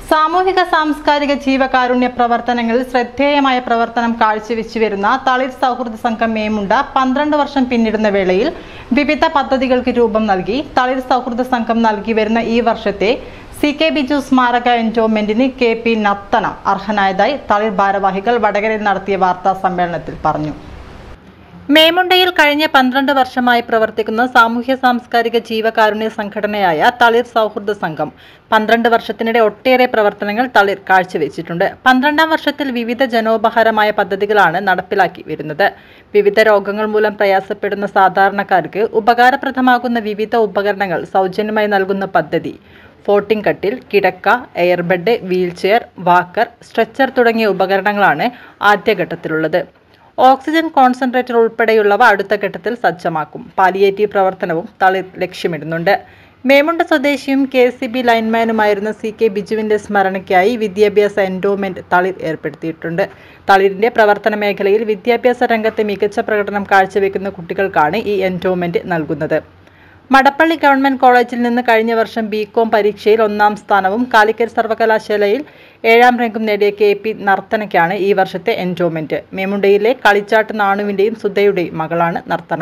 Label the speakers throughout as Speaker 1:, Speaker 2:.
Speaker 1: സാമൂഹിക സാംസ്കാരിക ജീവകാരുണ്യ പ്രവർത്തനങ്ങളിൽ ശ്രദ്ധേയമായ പ്രവർത്തനം കാഴ്ചവെച്ചു വരുന്ന തളിർ സൗഹൃദ സംഘം മേമുണ്ട 12 വർഷം പിന്നിടുന്ന വേളയിൽ വിവിധ പദ്ധതികൾക്ക് രൂപം നൽകി തളിർ സൗഹൃദ സംഘം നൽകി വരുന്ന ഈ വർഷത്തെ സി.കെ. ബിജു സ്മാരക എൻഡോമെന്റിന് കെ.പി. നർത്തനം അർഹനായതായി തളിർ ഭാരവാഹികൾ വടകരയിൽ നടത്തിയ വാർത്താ സമ്മേളനത്തിൽ പറഞ്ഞു. മേമുണ്ടയിൽ കഴിഞ്ഞ 12 വർഷമായി പ്രവർത്തിക്കുന്ന സാമൂഹ്യ സാംസ്കാരിക ജീവകാരുണ്യ സംഘടനയായ തളിർ സൗഹൃദ സംഘം 12 വർഷത്തിനിടെ ഒട്ടേറെ പ്രവർത്തനങ്ങൾ തളിർ കാഴ്ചവെച്ചിട്ടുണ്ട്. 12ാം വർഷത്തിൽ വിവിധ ജനോപകാരമായ പദ്ധതികളാണ് നടപ്പിലാക്കി വരുന്നത്. വിവിധ രോഗങ്ങൾ മൂലം പ്രയാസപ്പെടുന്ന സാധാരണക്കാർക്ക് ഉപകാരപ്രദമാകുന്ന വിവിധ ഉപകരണങ്ങൾ സൗജന്യമായി നൽകുന്ന പദ്ധതി ഫോട്ടിംഗ് കട്ടിൽ, കിടക്ക, എയർബെഡ്, വീൽചെയർ, വാക്കർ, സ്ട്രെച്ചർ തുടങ്ങിയ ഉപകരണങ്ങളാണ് ആദ്യഘട്ടത്തിലുള്ളത്. ഓക്സിജൻ കോൺസെൻട്രേറ്റർ ഉൾപ്പെടെയുള്ളവ അടുത്ത ഘട്ടത്തിൽ സജ്ജമാക്കും. പാലിയേറ്റീവ് പ്രവർത്തനവും തളിർ ലക്ഷ്യമിടുന്നുണ്ട്. മേമുണ്ട സ്വദേശിയും കെ.എസ്.ഇ.ബി. ലൈൻമാനുമായിരുന്ന സി.കെ. ബിജുവിന്റെ സ്മരണയ്ക്കായി വിദ്യാഭ്യാസ എൻഡോമെന്റ് തളിർ ഏർപ്പെടുത്തിയിട്ടുണ്ട്. തളിരിന്റെ പ്രവർത്തന മേഖലയിൽ വിദ്യാഭ്യാസ രംഗത്തെ മികച്ച പ്രകടനം കാഴ്ചവെക്കുന്ന കുട്ടികൾക്കാണ് ഈ എൻഡോമെന്റ് നൽകുന്നത്. മടപ്പള്ളി ഗവൺമെന്റ് കോളേജിൽ നിന്ന് കഴിഞ്ഞ വർഷം ബി.കോം പരീക്ഷയിൽ 1ാം സ്ഥാനവും കാലിക്കറ്റ് സർവകലാശാലയിൽ 7ാം റാങ്കും നേടിയ കെ.പി. നർത്തനയ്ക്കാണ് ഈ വർഷത്തെ എൻഡോമെന്റ്. മേമുണ്ടയിലെ കളിച്ചാട്ട് നാണുവിന്റെയും സുധയുടെയും മകളാണ് നർത്തന.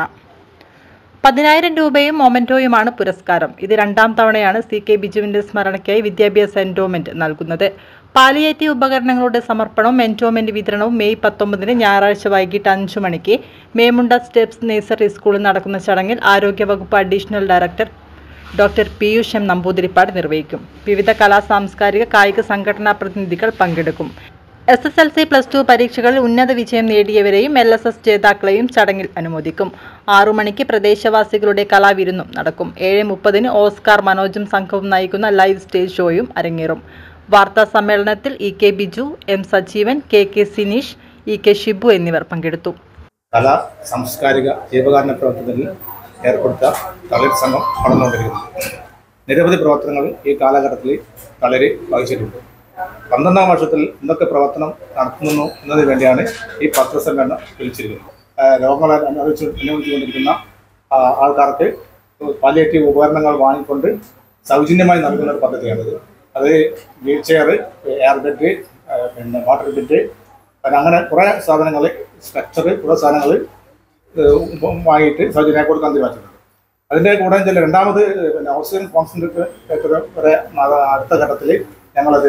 Speaker 1: 10,000 രൂപയും മൊമെന്റോയുമാണ് പുരസ്കാരം. ഇത് 2ാം തവണയാണ് സി.കെ. ബിജുവിന്റെ സ്മരണയ്ക്കായി വിദ്യാഭ്യാസ എൻഡോമെന്റ് നൽകുന്നത്. പാലിയേറ്റീവ് ഉപകരണങ്ങളുടെ സമർപ്പണവും എൻഡോമെന്റ് വിതരണവും മെയ് 19 ഞായറാഴ്ച വൈകിട്ട് 5 മണിക്ക് മേമുണ്ട സ്റ്റെപ്സ് നഴ്സറി സ്കൂളിൽ നടക്കുന്ന ചടങ്ങിൽ ആരോഗ്യവകുപ്പ് additional director doctor Piyush M Namboodiripad നിർവഹിക്കും. വിവിധ കലാ സാംസ്കാരിക കായിക സംഘടനാ പ്രതിനിധികൾ പങ്കെടുക്കും. SSLC, +2 പരീക്ഷകളിൽ ഉന്നത വിജയം നേടിയവരെയും LSS ജേതാക്കളെയും ചടങ്ങിൽ അനുമോദിക്കും. 6 മണിക്ക് പ്രദേശവാസികളുടെ കലാവിരുന്നും നടക്കും. 7:30 ഓസ്കാർ മനോജും സംഘവും നയിക്കുന്ന ലൈവ് സ്റ്റേജ് ഷോയും അരങ്ങേറും. വാർത്താ സമ്മേളനത്തിൽ E K. Biju, M. Sajeevan, K K. Sineesh, E K. Shibu എന്നിവർ പങ്കെടുത്തു.
Speaker 2: കലാ സാംസ്കാരിക ജീവകാരുണ്യ പ്രവർത്തനത്തിൽ ഏർപ്പെടുത്ത തളിർ സംഘം നടന്നുകൊണ്ടിരിക്കുന്നു. നിരവധി പ്രവർത്തനങ്ങൾ ഈ കാലഘട്ടത്തിൽ തളിര് വഹിച്ചിട്ടുണ്ട്. 12ാം വർഷത്തിൽ എന്തൊക്കെ പ്രവർത്തനം നടത്തുന്നു എന്നതിന് വേണ്ടിയാണ് ഈ പത്രസമ്മേളനം വിളിച്ചിരിക്കുന്നത്. രോഗങ്ങൾ അനുഭവിച്ചുകൊണ്ടിരിക്കുന്ന ആൾക്കാർക്ക് പാലിയേറ്റീവ് ഉപകരണങ്ങൾ വാങ്ങിക്കൊണ്ട് സൗജന്യമായി നൽകുന്ന ഒരു പദ്ധതിയാണിത്. അത് wheel chair, airbed, water bed, അങ്ങനെ കുറേ സാധനങ്ങൾ, സ്ട്രക്ചർ, കുറേ സാധനങ്ങൾ വാങ്ങിയിട്ട് സൗജന്യമായി കൊടുക്കാൻ തീരുമാനിച്ചിട്ടുണ്ട്. അതിൻ്റെ കൂടെ ചില 2ാമത് ഓക്സിജൻ കോൺസെൻട്രേറ്റർ വരെ അടുത്ത ഘട്ടത്തിൽ ഞങ്ങളത്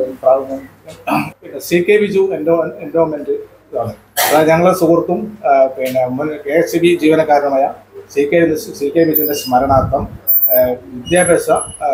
Speaker 2: സി.കെ. ബിജു എൻഡോമെന്റ് ആണ്. അതായത് ഞങ്ങളുടെ സുഹൃത്തും കെ.എസ്.ഇ.ബി. ജീവനക്കാരനുമായ സി.കെ. ബിജുവിൻ്റെ സ്മരണാർത്ഥം വിദ്യാഭ്യാസ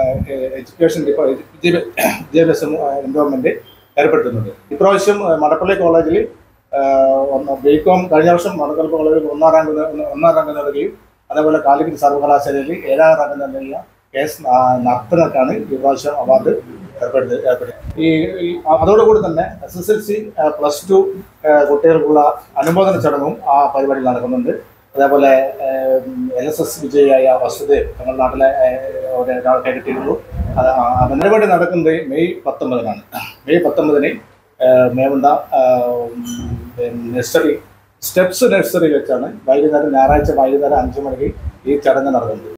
Speaker 2: എൻഡോമെന്റ് ഏർപ്പെടുത്തുന്നുണ്ട്. ഇപ്രാവശ്യം മടപ്പള്ളി കോളേജിൽ ബി.കോം കഴിഞ്ഞ വർഷം മടപ്പള്ളി കോളേജിൽ 1ാം റാങ്ക് നേടുകയും അതേപോലെ കാലിക്കറ്റ് സർവകലാശാലയിൽ 7ാം റാങ്ക് നേടിയ കെ.എസ്. നർത്തനക്കാണ് ഇപ്രാവശ്യം അവാർഡ് ഏർപ്പെടുത്തി. അതോടുകൂടി തന്നെ SSLC, +2 കുട്ടികൾക്കുള്ള അനുമോദന ചടങ്ങും ആ പരിപാടിയിൽ നടക്കുന്നുണ്ട്. അതേപോലെ LSS വിജയിയായ വസുദേ ഞങ്ങളുടെ നാട്ടിലെ ഒരാൾ കിട്ടിയിട്ടുള്ളൂ. പരിപാടി നടക്കുന്നത് May 19 May 19 Memunda nursery steps nursery വെച്ചാണ് ഞായറാഴ്ച വൈകുന്നേരം 5 മണിക്ക് ഈ ചടങ്ങ് നടക്കുന്നത്.